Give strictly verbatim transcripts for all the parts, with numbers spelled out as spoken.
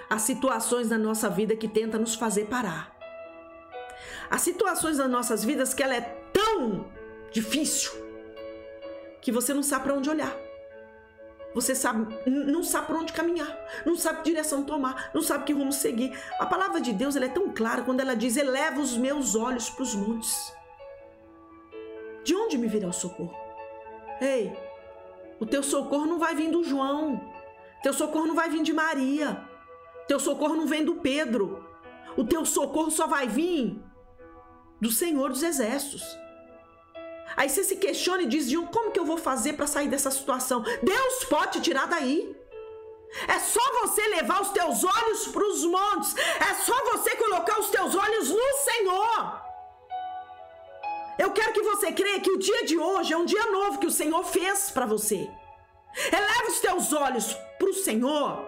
as situações da nossa vida que tentam nos fazer parar. As situações das nossas vidas que ela é tão difícil que você não sabe para onde olhar. Você sabe, não sabe para onde caminhar, não sabe que direção tomar, não sabe que rumo seguir. A palavra de Deus ela é tão clara quando ela diz: eleva os meus olhos para os montes. De onde me virá o socorro? Ei, o teu socorro não vai vir do João, teu socorro não vai vir de Maria, teu socorro não vem do Pedro, o teu socorro só vai vir do Senhor dos Exércitos. Aí você se questiona e diz: como que eu vou fazer para sair dessa situação? Deus pode te tirar daí. É só você levar os teus olhos para os montes. É só você colocar os teus olhos no Senhor. Eu quero que você creia que o dia de hoje é um dia novo que o Senhor fez para você. Eleva os teus olhos para o Senhor.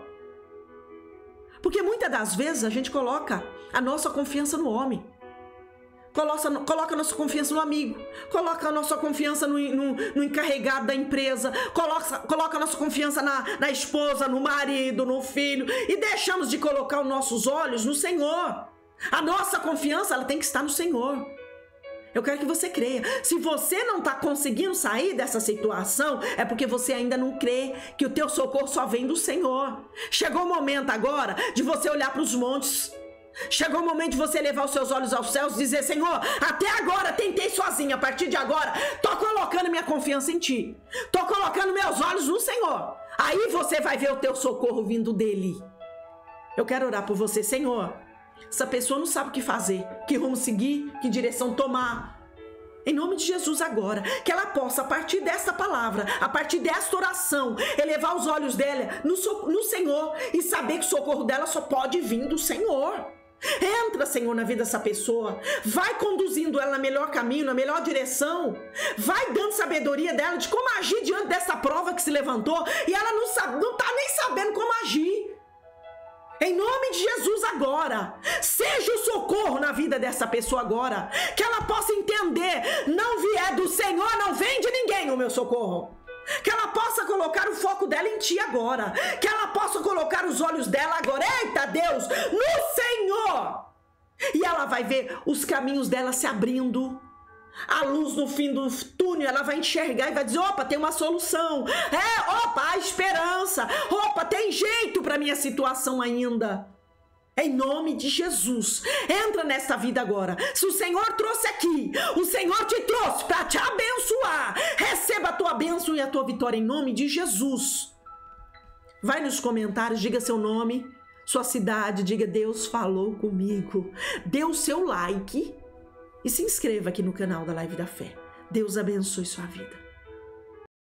Porque muitas das vezes a gente coloca a nossa confiança no homem. Coloca, coloca a nossa confiança no amigo, coloca a nossa confiança no, no, no encarregado da empresa, coloca, coloca a nossa confiança na, na esposa, no marido, no filho, e deixamos de colocar os nossos olhos no Senhor. A nossa confiança ela tem que estar no Senhor. Eu quero que você creia. Se você não está conseguindo sair dessa situação, é porque você ainda não crê que o teu socorro só vem do Senhor. Chegou o momento agora de você olhar para os montes. Chegou o momento de você levar os seus olhos aos céus e dizer: Senhor, até agora tentei sozinha, a partir de agora tô colocando minha confiança em Ti, tô colocando meus olhos no Senhor. Aí você vai ver o teu socorro vindo dele. Eu quero orar por você. Senhor, essa pessoa não sabe o que fazer, que rumo seguir, que direção tomar. Em nome de Jesus agora, que ela possa, a partir desta palavra, a partir desta oração, elevar os olhos dela no, so, no Senhor e saber que o socorro dela só pode vir do Senhor. Entra, Senhor, na vida dessa pessoa, vai conduzindo ela no melhor caminho, na melhor direção, vai dando sabedoria dela de como agir diante dessa prova que se levantou e ela não sabe, não tá nem sabendo como agir. Em nome de Jesus agora, seja o socorro na vida dessa pessoa agora, que ela possa entender, não vier do Senhor, não vem de ninguém o meu socorro. Que ela possa colocar o foco dela em Ti agora, que ela possa colocar os olhos dela agora, eita Deus, no Senhor. E ela vai ver os caminhos dela se abrindo, a luz no fim do túnel, ela vai enxergar e vai dizer: opa, tem uma solução, é, opa, há esperança, opa, tem jeito para minha situação ainda. Em nome de Jesus, entra nessa vida agora. Se o Senhor trouxe aqui, o Senhor te trouxe para te abençoar. Receba a tua bênção e a tua vitória em nome de Jesus. Vai nos comentários, diga seu nome, sua cidade, diga: Deus falou comigo. Dê o seu like e se inscreva aqui no canal da Live da Fé. Deus abençoe sua vida.